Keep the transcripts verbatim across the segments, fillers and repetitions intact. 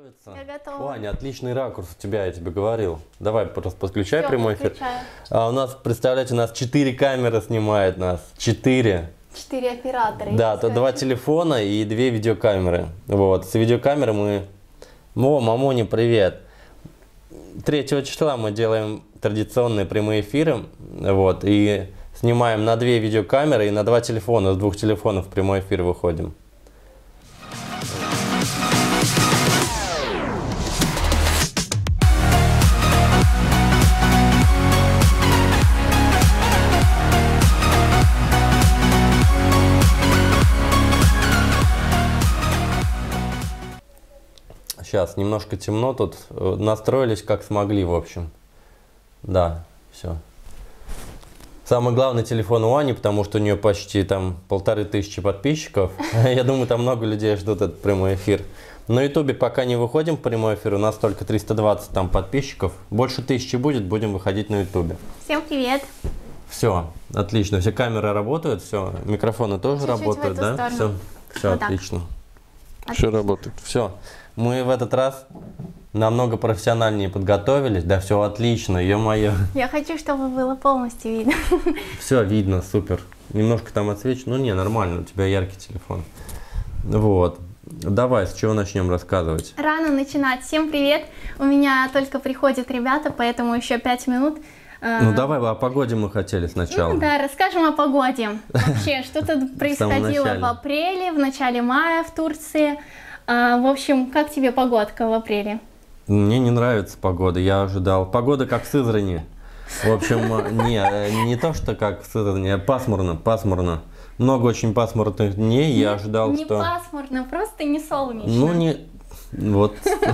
готовится. Я готова. Аня, отличный ракурс у тебя, я тебе говорил. Давай просто подключай Всё, прямой эфир. А у нас, представляете, у нас четыре камеры снимает нас. Четыре. Четыре оператора. Да, то два телефона и две видеокамеры. Вот, с видеокамеры мы... О, мамуня, привет. Третьего числа мы делаем традиционные прямые эфиры. Вот, и снимаем на две видеокамеры и на два телефона. С двух телефонов в прямой эфир выходим. Сейчас немножко темно тут. Настроились как смогли, в общем. Да, все. Самый главный телефон у Ани, потому что у нее почти там полторы тысячи подписчиков. Я думаю, там много людей ждут этот прямой эфир. На ютубе пока не выходим в прямой эфир, у нас только триста двадцать там подписчиков. Больше тысячи будет, будем выходить на ютубе. Всем привет. Все, отлично. Все камеры работают, все. Микрофоны тоже Чуть-чуть работают, в эту да? сторону. Все, все Вот так. отлично. Отлично. Все работает. Все. Мы в этот раз намного профессиональнее подготовились. Да, все отлично, ё-моё. Я хочу, чтобы было полностью видно. Все видно, супер. Немножко там отсвечу. Ну не, нормально, у тебя яркий телефон. Вот. Давай, с чего начнем рассказывать? Рано начинать. Всем привет. У меня только приходят ребята, поэтому еще пять минут. Ну давай, о погоде мы хотели сначала. Ну да, расскажем о погоде. Вообще, что тут происходило начале. в апреле, в начале мая в Турции. А, в общем, как тебе погодка в апреле? Мне не нравится погода, я ожидал. Погода как в Сызрани. В общем, не, не то, что как в Сызрани, а пасмурно, пасмурно. Много очень пасмурных дней, я ожидал, не что... Не пасмурно, просто не солнечно. Ну, не... Вот.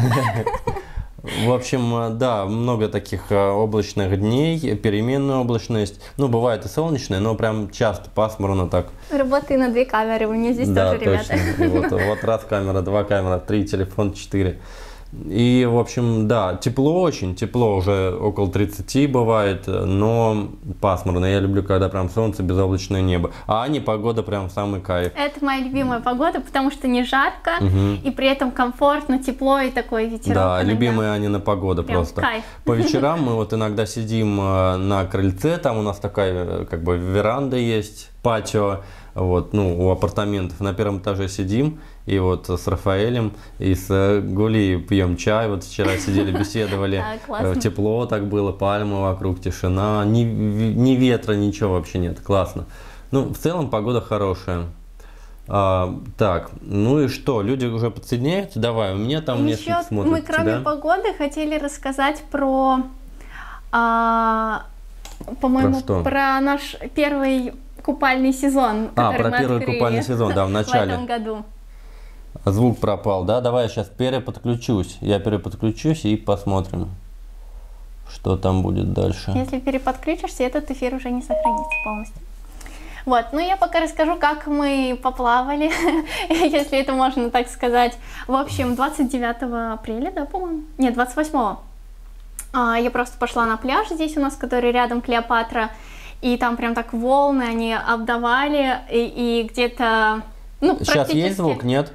В общем, да, много таких облачных дней, переменная облачность. Ну, бывает и солнечная, но прям часто пасмурно так. Работаю на две камеры, у меня здесь Да, тоже ребята. точно. Вот, вот раз камера, два камера, три, телефон, четыре. И, в общем, да, тепло очень, тепло уже около тридцати бывает, но пасмурно. Я люблю, когда прям солнце, безоблачное небо. А не погода прям самый кайф. Это моя любимая погода, потому что не жарко, угу. и при этом комфортно, тепло и такой ветерок. Да, иногда. любимая Анина погода Прям просто. Кайф. По вечерам мы вот иногда сидим на крыльце, там у нас такая как бы веранда есть, патио. Вот, ну, у апартаментов на первом этаже сидим, и вот с Рафаэлем и с Гулей пьем чай. Вот вчера сидели, беседовали. Тепло так было, пальмы вокруг, тишина, ни, ни ветра, ничего вообще нет. Классно. Ну, в целом погода хорошая. А, так, ну и что, люди уже подсоединяются? Давай, у меня там несколько смотрят. Мы кроме да? погоды хотели рассказать про, а, по-моему, про, про наш первый купальный сезон. А, про мы первый открыли купальный сезон, да, в начале. В этом году. Звук пропал, да? Давай я сейчас переподключусь. Я переподключусь и посмотрим, что там будет дальше. Если переподключишься, этот эфир уже не сохранится полностью. Вот, ну я пока расскажу, как мы поплавали, если это можно так сказать. В общем, двадцать девятого апреля, да, по-моему? Нет, двадцать восьмого. Я просто пошла на пляж здесь у нас, который рядом, Клеопатра. И там прям так волны, они обдавали, и, и где-то... Ну, сейчас есть звук, нет?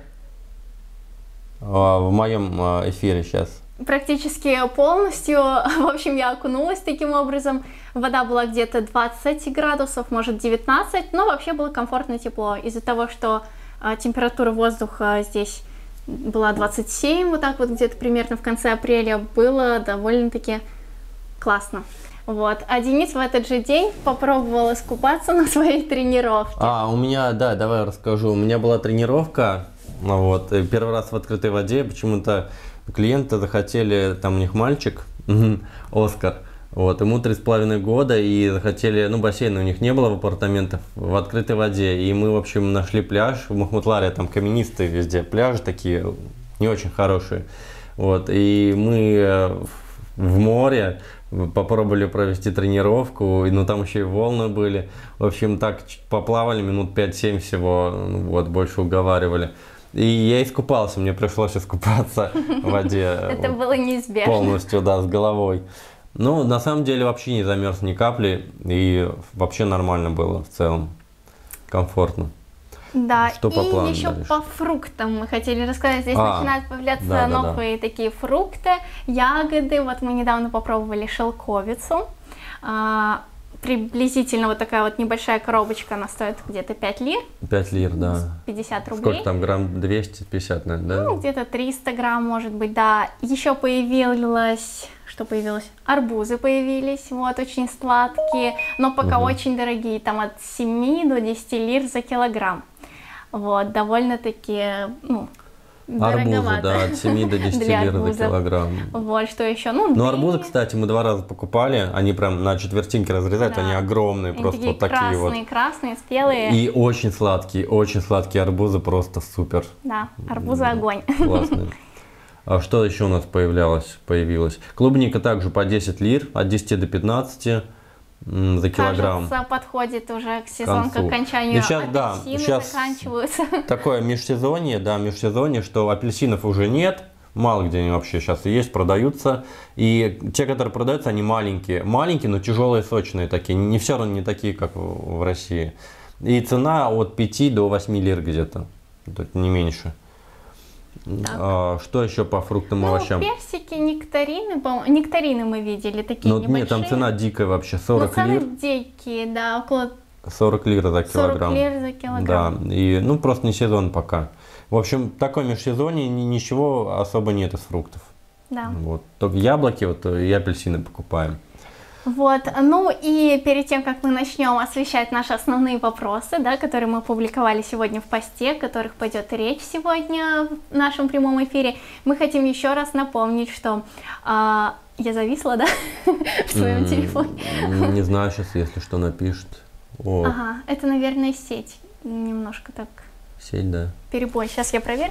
В моем эфире сейчас. Практически полностью. В общем, я окунулась таким образом. Вода была где-то двадцать градусов, может девятнадцать, но вообще было комфортно тепло. Из-за того, что а, температура воздуха здесь была двадцать семь, вот так вот где-то примерно в конце апреля, было довольно-таки классно. Вот. А Денис в этот же день попробовал искупаться на своей тренировке. А, у меня, да, давай расскажу. У меня была тренировка, вот, первый раз в открытой воде. Почему-то клиенты захотели, там у них мальчик, Оскар, вот, ему три с половиной года, и захотели, ну, бассейна у них не было в апартаментах, в открытой воде. И мы, в общем, нашли пляж в Махмутларе, там каменистые везде пляжи такие, не очень хорошие. Вот, и мы в море попробовали провести тренировку, но там еще и волны были. В общем, так поплавали минут пять-семь всего, вот, больше уговаривали. И я искупался, мне пришлось искупаться в воде. Это было неизбежно. Полностью, да, с головой. Ну, на самом деле, вообще не замерз ни капли, и вообще нормально было в целом, комфортно. Да, что по и плану еще дальше? по фруктам мы хотели рассказать. Здесь А, начинают появляться да, да, новые да. такие фрукты, ягоды. Вот мы недавно попробовали шелковицу. А, приблизительно вот такая вот небольшая коробочка, она стоит где-то пять лир. пять лир, да. пятьдесят рублей. Сколько там, грамм двести пятьдесят, наверное, да? Ну, где-то триста грамм, может быть, да. Еще появилось... Что появилось? Арбузы появились, вот, очень сладкие, но пока Угу. очень дорогие, там от семи до десяти лир за килограмм. Вот, довольно-таки, ну, Арбузы, дороговато. да, от семи до десяти для лир за арбузов. килограмм. Вот, что еще? Ну, Ну, дыни. арбузы, кстати, мы два раза покупали, они прям на четвертинки разрезаются, Да. они огромные, Они просто такие вот такие вот. красные, красные, спелые. И очень сладкие, очень сладкие арбузы, просто супер. Да, арбузы огонь. Классные. А что еще у нас появлялось, появилось? Клубника также по десять лир, от десяти до пятнадцати м, за килограмм. Кажется, подходит уже к сезону, к концу. окончанию. И щас, да, апельсины щас- заканчиваются. Такое межсезонье, да, межсезонье, что апельсинов уже нет, мало где они вообще сейчас есть, продаются. И те, которые продаются, они маленькие. Маленькие, но тяжелые, сочные такие. Не все равно не такие, как в в России. И цена от пяти до восьми лир где-то, то есть не меньше. А, что еще по фруктам и Ну, овощам? персики, нектарины, по нектарины мы видели, такие Ну, небольшие. нет, там цена дикая вообще, Ну, сорок цены лир. дикие, да, около сорок лир за сорок килограмм. лир за килограмм. Да, и, ну, просто не сезон пока. В общем, такое межсезонье, ни- ничего особо нет из фруктов. Да. Вот. Только яблоки вот, и апельсины покупаем. Вот, ну и перед тем, как мы начнем освещать наши основные вопросы, да, которые мы публиковали сегодня в посте, о которых пойдет речь сегодня в нашем прямом эфире, мы хотим еще раз напомнить, что а, я зависла, да, в своем М, телефоне. Не знаю сейчас, если что напишет. О, Ага, это, наверное, сеть. Немножко так сеть, да. перебой. Сейчас я проверю.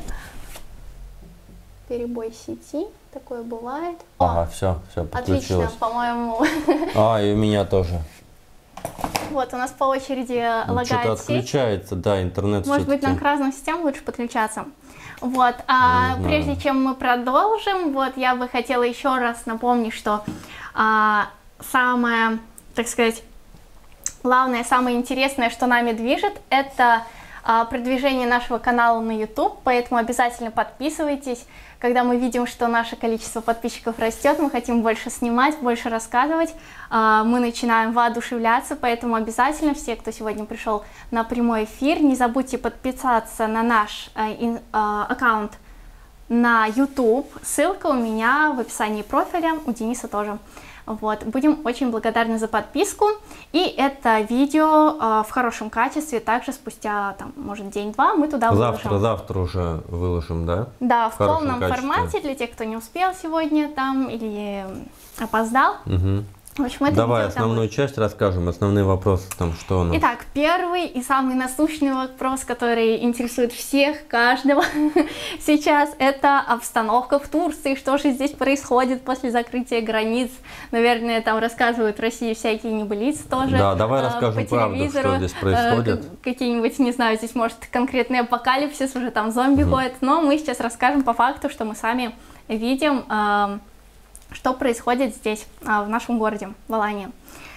Перебой сети, такое бывает. О, Ага, все, все, отлично, подключилось. по-моему. А, и у меня тоже. Вот, у нас по очереди Ну, лагает что-то сеть. отключается, да, интернет Может быть, всё-таки. нам к разным сетям лучше подключаться. Вот, а Не знаю. прежде чем мы продолжим, вот я бы хотела еще раз напомнить, что а, самое, так сказать, главное, самое интересное, что нами движет, это а, продвижение нашего канала на YouTube, поэтому обязательно подписывайтесь. Когда мы видим, что наше количество подписчиков растет, мы хотим больше снимать, больше рассказывать, а, мы начинаем воодушевляться, поэтому обязательно все, кто сегодня пришел на прямой эфир, не забудьте подписаться на наш а, ин- а, аккаунт на YouTube. Ссылка у меня в описании профиля, у Дениса тоже. Вот, будем очень благодарны за подписку. И это видео э, в хорошем качестве, также спустя, там, может, день-два мы туда Завтра, выложим. завтра уже выложим, да? Да, в, в хорошем полном качестве. формате, для тех, кто не успел сегодня там или опоздал. Угу. В общем, это Давай видео там основную часть расскажем, основные вопросы там, что у нас. Итак, первый и самый насущный вопрос, который интересует всех, каждого сейчас, это обстановка в Турции, что же здесь происходит после закрытия границ. Наверное, там рассказывают в России всякие небылицы тоже. Да, давай э, расскажем по правду, телевизору. что здесь Э, происходит. к- Какие-нибудь, не знаю, здесь может конкретный апокалипсис, уже там зомби Мгм. ходят, но мы сейчас расскажем по факту, что мы сами видим, э, что происходит здесь, а, в нашем городе, в Алании.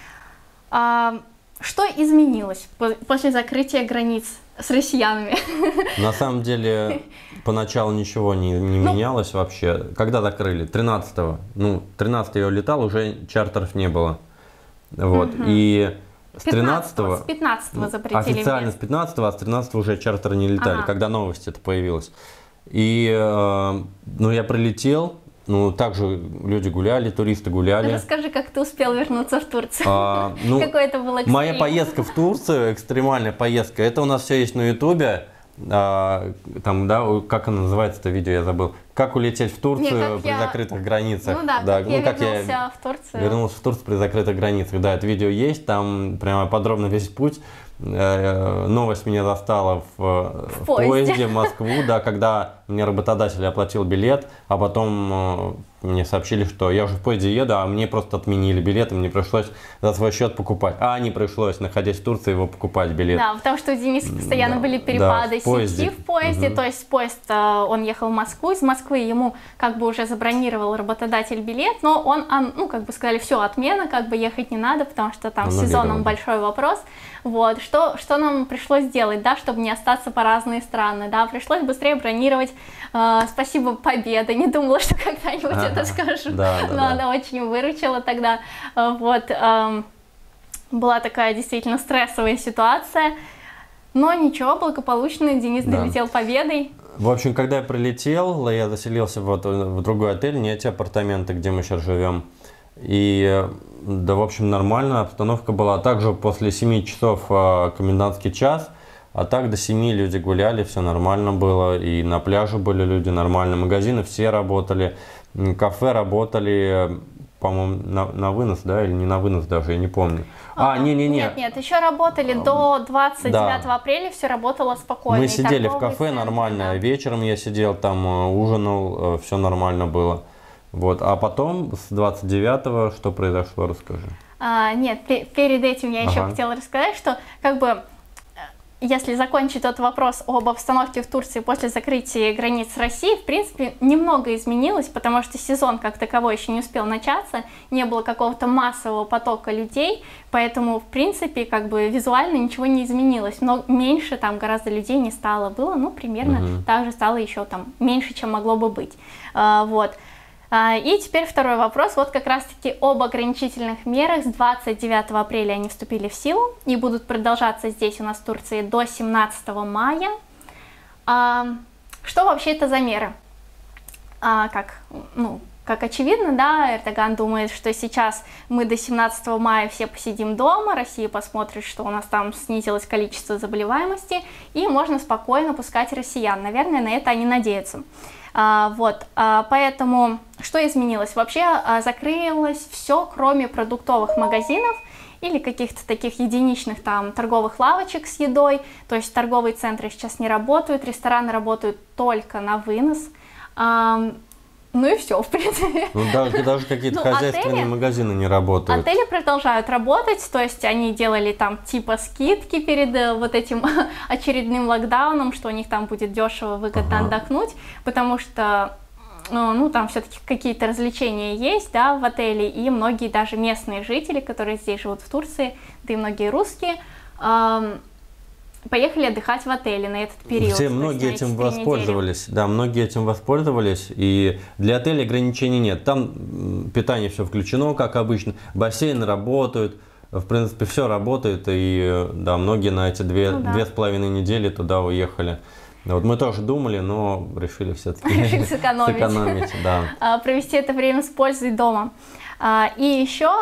А, Что изменилось по- после закрытия границ с россиянами? На самом деле, поначалу ничего не, не Ну. менялось вообще. Когда закрыли? тринадцатого. Ну, тринадцатого я улетал, уже чартеров не было. Вот. Мгм. И с пятнадцатого, тринадцатого... с пятнадцатого ну, запретили официально въезд. с пятнадцатого, а с тринадцатого уже чартеры не летали, Ага. когда новость это появилась. И, э, ну, я прилетел, ну, также люди гуляли, туристы гуляли. Расскажи, как ты успел вернуться в Турцию? А, ну, Какой это был экстрим? Моя поездка в Турцию, экстремальная поездка, это у нас все есть на Ютубе. А, там, да, у- как оно называется, это видео, я забыл. Как улететь в Турцию Не, как при я- закрытых границах. Ну да, как я ну, как вернулся в Турцию. вернулся в Турцию при закрытых границах. Да, это видео есть, там прямо подробно весь путь. Э, Новость меня застала в, в поезде. поезде в Москву, да, когда мне работодатель оплатил билет, а потом э, мне сообщили, что я уже в поезде еду, а мне просто отменили билет, и мне пришлось за свой счет покупать. А не пришлось, находясь в Турции, его покупать билет. Да, потому что у Дениса постоянно Да, были да, перепады в поезде. сети в поезде, Мгм. то есть поезд, э, он ехал в Москву, из Москвы ему как бы уже забронировал работодатель билет, но он, он, ну, как бы сказали, все, отмена, как бы ехать не надо, потому что там с Аннулировали. сезоном большой вопрос, вот, что, что нам пришлось сделать, да, чтобы не остаться по разные страны, да, пришлось быстрее бронировать, э, спасибо Победа, не думала, что когда-нибудь ага, это скажу, да, да, но да. Она очень выручила тогда, вот, э, была такая действительно стрессовая ситуация, но ничего, благополучно, Денис да. долетел победой. В общем, когда я прилетел, я заселился вот в другой отель, не эти апартаменты, где мы сейчас живем. И, да, в общем, нормально, обстановка была. Также после семи часов комендантский час, а так до семи люди гуляли, все нормально было. И на пляже были люди нормально, магазины все работали, кафе работали, по-моему, на, на вынос, да, или не на вынос даже, я не помню. А, не-не-не. Нет, нет, еще работали до двадцать девятого да. апреля, все работало спокойно. Мы сидели в кафе центр, нормально, да. вечером я сидел там, ужинал, все нормально было. Вот, а потом с двадцать девятого что произошло, расскажи. А, нет, перед этим я ага. еще хотела рассказать, что как бы если закончить тот вопрос об обстановке в Турции после закрытия границ с Россией, в принципе, немного изменилось, потому что сезон как таковой еще не успел начаться, не было какого-то массового потока людей, поэтому, в принципе, как бы визуально ничего не изменилось, но меньше там гораздо людей не стало, было, ну, примерно угу. так же стало еще там меньше, чем могло бы быть, а, вот. И теперь второй вопрос, вот как раз-таки об ограничительных мерах. С двадцать девятого апреля они вступили в силу и будут продолжаться здесь у нас в Турции до семнадцатого мая. Что вообще это за меры? Как, ну, как очевидно, да, Эрдоган думает, что сейчас мы до семнадцатого мая все посидим дома, Россия посмотрит, что у нас там снизилось количество заболеваемости, и можно спокойно пускать россиян. Наверное, на это они надеются. А, вот, а, поэтому что изменилось? Вообще а, закрылось все, кроме продуктовых магазинов или каких-то таких единичных там торговых лавочек с едой, то есть торговые центры сейчас не работают, рестораны работают только на вынос. А, ну и все, в принципе. Ну, даже, даже какие-то ну, хозяйственные отели, магазины не работают. Отели продолжают работать, то есть они делали там типа скидки перед э, вот этим очередным локдауном, что у них там будет дешево, выгодно ага. отдохнуть, потому что ну, ну там все-таки какие-то развлечения есть, да, в отеле, и многие даже местные жители, которые здесь живут в Турции, да и многие русские, э, поехали отдыхать в отеле на этот период. Все, многие этим воспользовались, недели. Да, многие этим воспользовались, и для отеля ограничений нет. Там питание все включено, как обычно, бассейны работают, в принципе, все работает, и да, многие на эти две, ну, да. две с половиной недели туда уехали. Вот мы тоже думали, но решили все-таки сэкономить, да. Провести это время с пользой дома. И еще,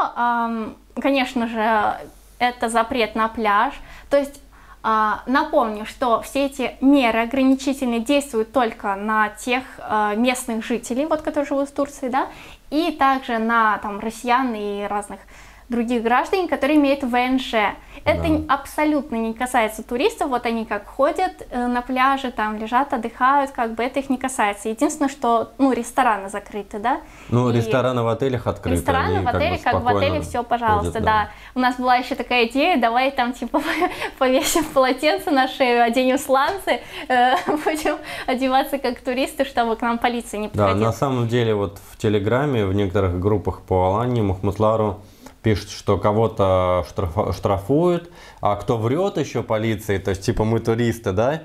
конечно же, это запрет на пляж, то есть Uh, напомню, что все эти меры ограничительные действуют только на тех uh, местных жителей, вот, которые живут в Турции, да, и также на там, россиян и разных других граждан, которые имеют вэ эн жэ. Это да. абсолютно не касается туристов, вот они как ходят э, на пляже, там лежат, отдыхают, как бы это их не касается. Единственное, что, ну, рестораны закрыты, да. Ну, и рестораны в отелях открыты. Рестораны в отеле, как, как в отеле, все, пожалуйста, ходят, да. да. У нас была еще такая идея, давай там, типа, повесим полотенце на шею, оденем сланцы, э, будем одеваться как туристы, чтобы к нам полиция не подходила. Да, на самом деле, вот в Телеграме, в некоторых группах по Алании, Махмутлару, пишут, что кого-то штрафуют, а кто врет еще полиции, то есть типа мы туристы, да,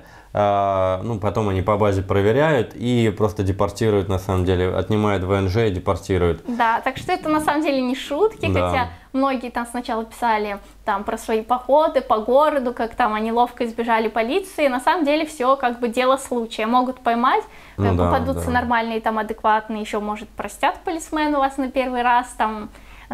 а, ну потом они по базе проверяют и просто депортируют, на самом деле, отнимают вэ эн жэ и депортируют. Да, так что это на самом деле не шутки, да. хотя многие там сначала писали там про свои походы по городу, как там они ловко избежали полиции, на самом деле все как бы дело случая, могут поймать, ну, попадутся да, да. нормальные там адекватные, еще может простят полисмену вас на первый раз там.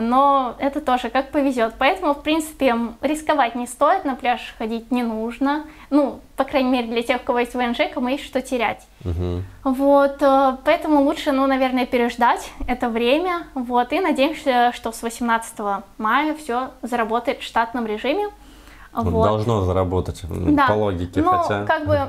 Но это тоже как повезет. Поэтому, в принципе, рисковать не стоит, на пляж ходить не нужно. Ну, по крайней мере, для тех, у кого есть вэ эн жэ, кому есть что терять. Угу. Вот, поэтому лучше, ну, наверное, переждать это время. Вот, и надеемся, что с восемнадцатого мая все заработает в штатном режиме. Вот. Должно заработать, да. по логике, но, хотя... как бы...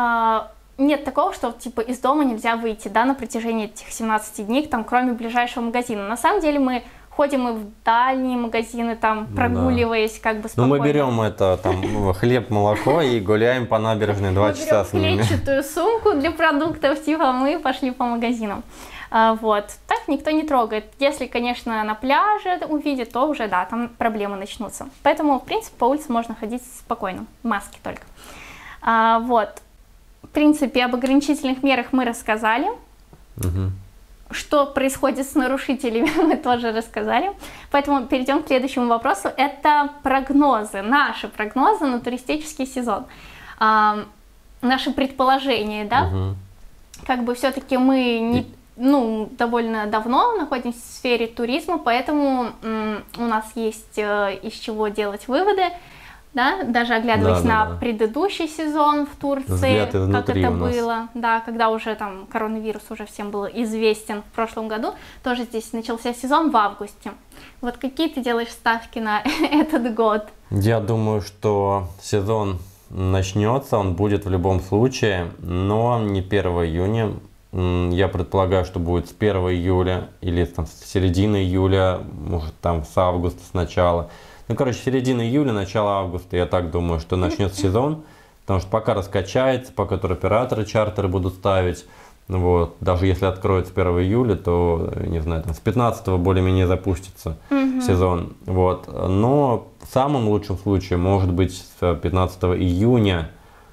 А, нет такого, что типа из дома нельзя выйти, да, на протяжении этих семнадцати дней, там, кроме ближайшего магазина. На самом деле мы ходим и в дальние магазины, там, прогуливаясь, да. как бы спокойно. Ну, мы берем это, там, хлеб, молоко и гуляем по набережной два часа с ними. Мы берем клетчатую сумку для продуктов, типа, мы пошли по магазинам. А, вот. Так никто не трогает. Если, конечно, на пляже увидит, то уже, да, там проблемы начнутся. Поэтому, в принципе, по улице можно ходить спокойно, в маске только. А, вот. В принципе, об ограничительных мерах мы рассказали. Угу. Что происходит с нарушителями, мы тоже рассказали. Поэтому перейдем к следующему вопросу. Это прогнозы, наши прогнозы на туристический сезон. А, наши предположения, да? Угу. Как бы все-таки мы не, ну, довольно давно находимся в сфере туризма, поэтому м, у нас есть э, из чего делать выводы. Да, даже оглядываясь да, на да, да. предыдущий сезон в Турции, как это было, да, когда уже там коронавирус уже всем был известен в прошлом году, тоже здесь начался сезон в августе. Вот какие ты делаешь ставки на этот год? Я думаю, что сезон начнется, он будет в любом случае, но не первого июня. Я предполагаю, что будет с первого июля или там, с середины июля, может там с августа сначала. Ну, короче, середина июля, начало августа, я так думаю, что начнется сезон, потому что пока раскачается, пока туроператоры чартеры будут ставить, вот, даже если откроется первого июля, то, не знаю, там, с пятнадцатого более-менее запустится mm-hmm. сезон, вот, но в самом лучшем случае, может быть, с пятнадцатого июня,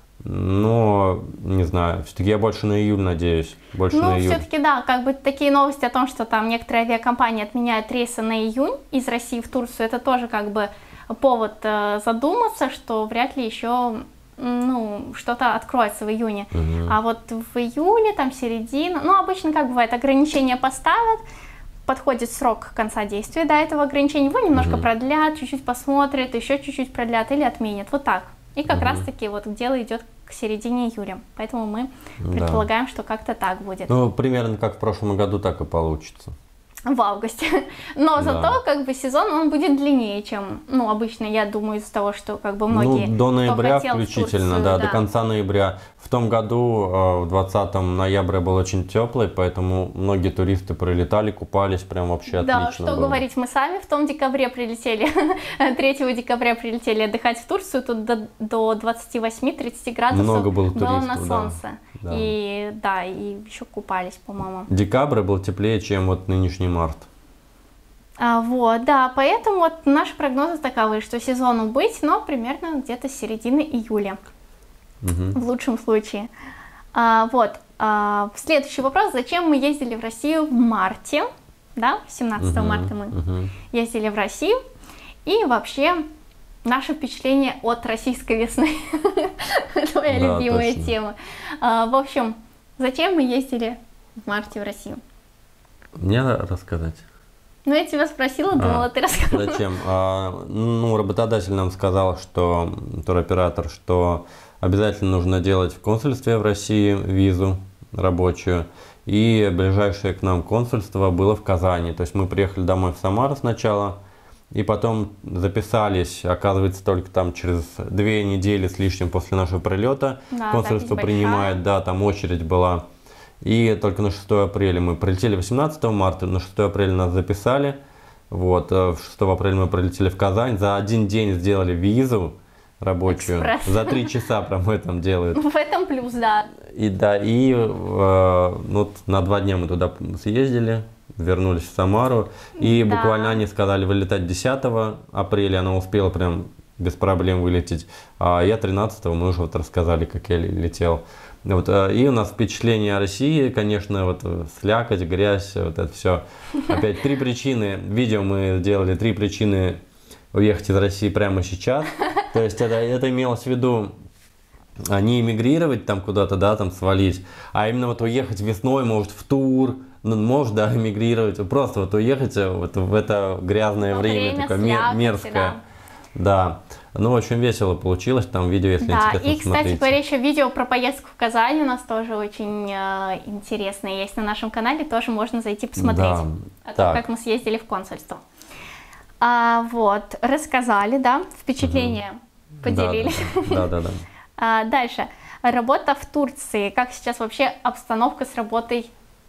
но, не знаю, все-таки я больше на июль надеюсь, больше ну, на июль. все-таки, да, как бы такие новости о том, что там некоторые авиакомпании отменяют рейсы на июнь из России в Турцию, это тоже как бы повод э, задуматься, что вряд ли еще, ну, что-то откроется в июне. Угу. А вот в июле, там, середина, ну, обычно, как бывает, ограничения поставят, подходит срок конца действия, да, этого ограничения, его немножко угу. продлят, чуть-чуть посмотрят, еще чуть-чуть продлят или отменят, вот так. И как угу. раз-таки вот дело идет к середине июля, поэтому мы предполагаем, да. что как-то так будет. Ну, примерно как в прошлом году, так и получится. В августе. Но да. зато как бы сезон он будет длиннее, чем, ну, обычно, я думаю, из-за того, что как бы многие, ну, до ноября кто хотел включительно, Турцию, да, да, до конца ноября. В том году, двадцатого ноября был очень теплый, поэтому многие туристы прилетали, купались, прям вообще да, отлично что было. говорить, мы сами в том декабре прилетели, третьего декабря прилетели отдыхать в Турцию, тут до, до двадцати восьми — тридцати градусов много было, было туристов, на солнце. Да. Да. И да, и еще купались, по-моему. Декабрь был теплее, чем вот нынешний март. А, вот, да, поэтому вот наши прогнозы таковы, что сезону быть, но примерно где-то с середины июля, угу. в лучшем случае. А, вот, а, следующий вопрос, зачем мы ездили в Россию в марте, да, семнадцатого угу. марта мы угу. ездили в Россию, и вообще наше впечатление от российской весны, твоя да, любимая точно. Тема. А, в общем, зачем мы ездили в марте в Россию? Мне рассказать? Ну, я тебя спросила, думала, а, ты расскажешь. Зачем? А, ну, работодатель нам сказал, что туроператор, что обязательно нужно делать в консульстве в России визу рабочую. И ближайшее к нам консульство было в Казани. То есть мы приехали домой в Самару сначала, и потом записались, оказывается, только там через две недели с лишним после нашего прилета. Да, консульство принимает, да, там очередь была. И только на шестое апреля мы прилетели, восемнадцатого марта, на шестое апреля нас записали. Вот, шестого апреля мы прилетели в Казань, за один день сделали визу рабочую. Экспресс. За три часа прям этом делают. В этом плюс, да. И да, и э, ну, на два дня мы туда съездили, вернулись в Самару. И да. буквально они сказали вылетать десятого апреля, она успела прям без проблем вылететь. А я тринадцатого, мы уже вот рассказали, как я летел. Вот, и у нас впечатление о России, конечно, вот слякоть, грязь, вот это все. Опять три причины, видео мы сделали, три причины уехать из России прямо сейчас. То есть это, это имелось в виду не эмигрировать там куда-то, да, там свалить, а именно вот уехать весной, может, в тур, ну, может, да, эмигрировать, просто вот уехать вот в это грязное Но время, время такое слякоти, мерзкое. Да. Да, ну очень весело получилось, там видео, если да, интересно, и, кстати смотрите. говоря, еще видео про поездку в Казань у нас тоже очень э, интересное есть на нашем канале, тоже можно зайти посмотреть, да. о том, как мы съездили в консульство. А, вот, рассказали, да, впечатления угу. поделились. Да, да, да. да. а, дальше, работа в Турции, как сейчас вообще обстановка с работой?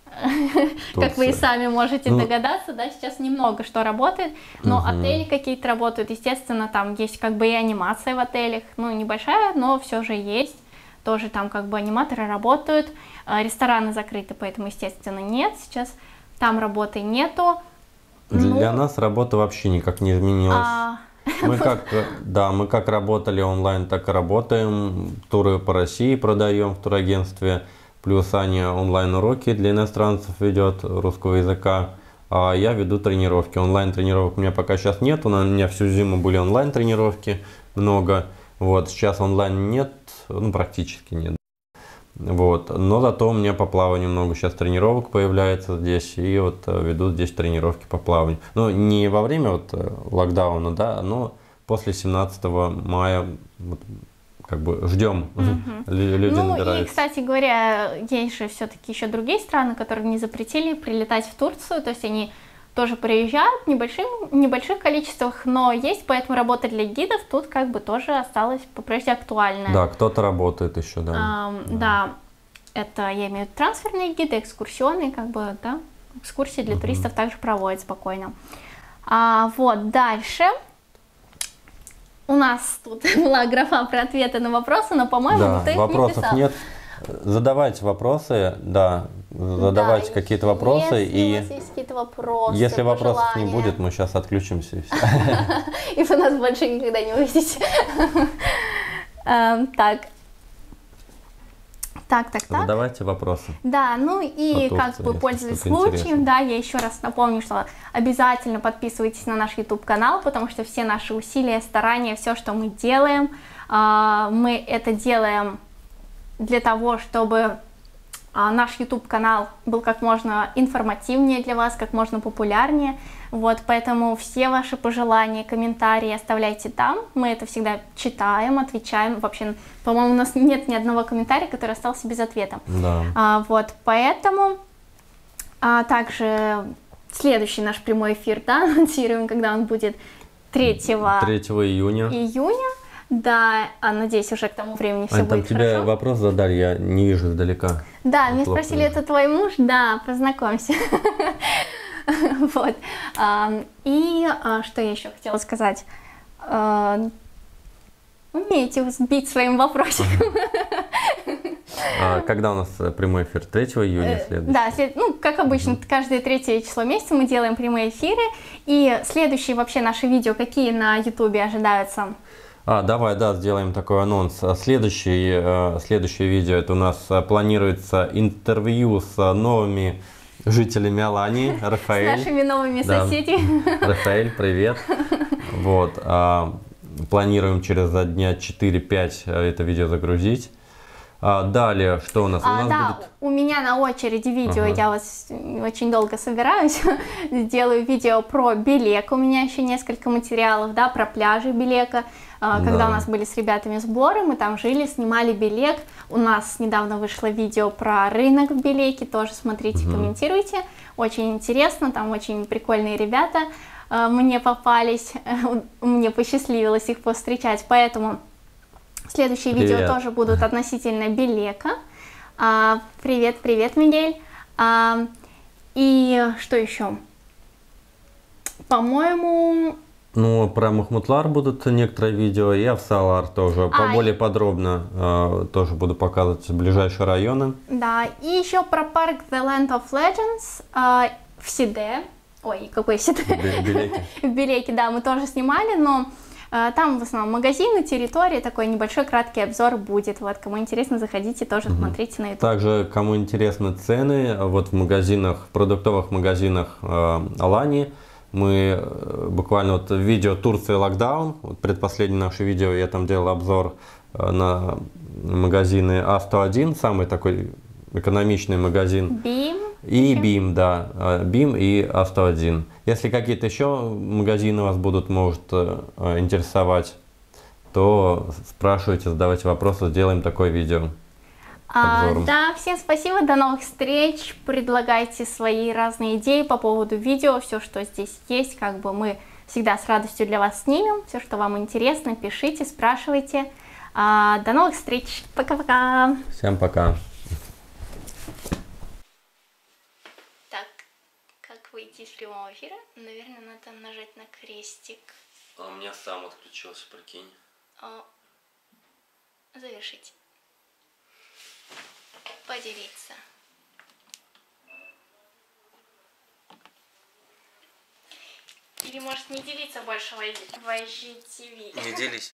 Как вы и сами можете ну, догадаться, да, сейчас немного что работает, но угу. отели какие-то работают, естественно, там есть как бы и анимация в отелях, ну, небольшая, но все же есть, тоже там как бы аниматоры работают, рестораны закрыты, поэтому, естественно, нет, сейчас там работы нету. Для ну, нас работа вообще никак не изменилась. А... Мы как, да, мы как работали онлайн, так и работаем. Туры по России продаем в турагентстве. Плюс Аня онлайн-уроки для иностранцев ведет русского языка. А я веду тренировки. Онлайн-тренировок у меня пока сейчас нет. У меня всю зиму были онлайн-тренировки много. Вот, сейчас онлайн нет, ну практически нет. Вот, но зато у меня по плаванию много сейчас тренировок появляется здесь, и вот веду здесь тренировки по плаванию. Ну, не во время вот локдауна, да, но после семнадцатого мая вот, как бы ждем, mm-hmm. люди ну, набираются. И, кстати говоря, есть же все-таки еще другие страны, которые не запретили прилетать в Турцию, то есть они тоже приезжают в небольших, небольших количествах, но есть, поэтому работа для гидов тут как бы тоже осталась по-прежде актуальная. Да, кто-то работает еще, да. А, да. да, это я имею в виду трансферные гиды, экскурсионные, как бы, да, экскурсии для uh-huh. туристов также проводят спокойно. А, вот, дальше. У нас тут была графа про ответы на вопросы, но, по-моему, да, ты их вопросов не писал. Нет. Задавайте вопросы, да, задавайте да, какие-то вопросы. Если и у вас есть какие-то вопросы, если вопросов пожелания. не будет, мы сейчас отключимся и все. И вы нас больше никогда не увидите. Так. Так, так, так. Задавайте вопросы. Да, ну и как бы пользуясь случаем, да, я еще раз напомню, что обязательно подписывайтесь на наш YouTube канал, потому что все наши усилия, старания, все, что мы делаем, мы это делаем для того, чтобы наш YouTube-канал был как можно информативнее для вас, как можно популярнее. Вот, поэтому все ваши пожелания, комментарии оставляйте там. Мы это всегда читаем, отвечаем. Вообще, по-моему, у нас нет ни одного комментария, который остался без ответа. Да. А, вот, поэтому а, также следующий наш прямой эфир, да, анонсируем, когда он будет третьего июня. июня. Да, а, надеюсь, уже к тому времени все Ань, будет там тебе хорошо. вопрос задали, я не вижу издалека. Да, мне спросили, это твой муж? Да, познакомься. Вот. И что я еще хотела сказать? Умеете сбить своим вопросиком. Когда у нас прямой эфир? третьего июня следующий? Да, след... ну, как обычно, mm-hmm. каждое третье число месяца мы делаем прямые эфиры. И следующие вообще наши видео, какие на Ютубе ожидаются? А, давай, да, сделаем такой анонс. Следующий, следующее видео, это у нас планируется интервью с новыми жителями Алании, Рафаэль. С нашими новыми да. соседями. Рафаэль, привет. Вот, а, планируем через дня четыре-пять это видео загрузить. А, далее, что у нас? А, у нас да, будет... у меня на очереди видео, ага. я вас очень долго собираюсь, сделаю видео про Белек, у меня еще несколько материалов, да, про пляжи Белека, а, когда да. у нас были с ребятами сборы, мы там жили, снимали Белек, у нас недавно вышло видео про рынок в Белеке, тоже смотрите, угу. комментируйте, очень интересно, там очень прикольные ребята а, мне попались, мне посчастливилось их повстречать, поэтому... Следующие привет. Видео тоже будут относительно Белека. А, привет, привет, Мигель. А, и что еще? По-моему... Ну, про Махмутлар будут некоторые видео, и Афсалар тоже. А, Поболее и... подробно а, тоже буду показывать ближайшие районы. Да, и еще про парк The Land of Legends а, в Сиде. Ой, какой Сиде? В Белеке. В Белеке, да, мы тоже снимали, но... Там в основном магазины, территории, такой небольшой краткий обзор будет. Вот, кому интересно, заходите, тоже угу. смотрите на YouTube. Также, кому интересны цены, вот в магазинах, в продуктовых магазинах э, Алании, мы буквально вот в видео Турция локдаун, вот предпоследнее наше видео, я там делал обзор э, на магазины А сто один, самый такой экономичный магазин. Бим. И Бим, да, Бим и А сто один. Если какие-то еще магазины вас будут, может, интересовать, то спрашивайте, задавайте вопросы, сделаем такое видео. А, да, всем спасибо, до новых встреч, предлагайте свои разные идеи по поводу видео, все, что здесь есть, как бы мы всегда с радостью для вас снимем, все, что вам интересно, пишите, спрашивайте. А, до новых встреч, пока-пока. Всем пока. Выйти из прямого эфира, наверное, надо нажать на крестик. А у меня сам отключился, прикинь. Завершить. поделиться. Или может не делиться больше в ай джи ти ви? Не делись.